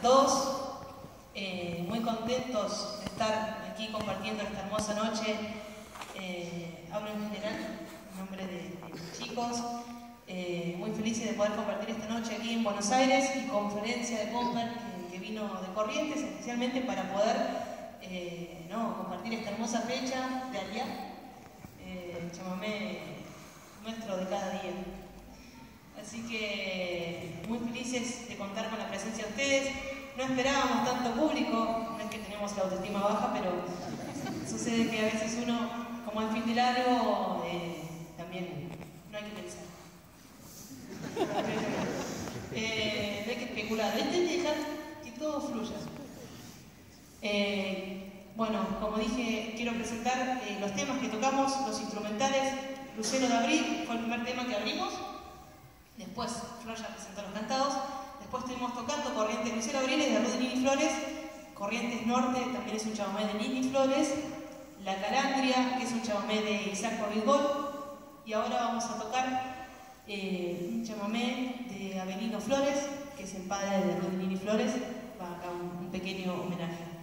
todos. Muy contentos de estar aquí compartiendo esta hermosa noche. Hablo en general en nombre de los chicos. Muy felices de poder compartir esta noche aquí en Buenos Aires y conferencia de Pomper que vino de Corrientes especialmente para poder compartir esta hermosa fecha de Aliá, el chamamé nuestro de cada día. Así que muy felices de contar con la presencia de ustedes. No esperábamos tanto público, no es que tenemos la autoestima baja, pero sucede que a veces uno, como al fin de largo, también no hay que pensar. No hay que especular, hay que dejar que todo fluya. Bueno, como dije, quiero presentar los temas que tocamos, los instrumentales. Lucero de Abril fue el primer tema que abrimos. Después Flor ya presentó los cantados. Después estuvimos tocando Corrientes. Lucero Abril es de Rudy Nini Flores. Corrientes Norte también es un chamamé de Nini Flores. La Calandria, que es un chamamé de Isaac Corrizgol. Y ahora vamos a tocar un chamamé de Avelino Flores, que es el padre de Rudy Nini Flores. Va acá un pequeño homenaje.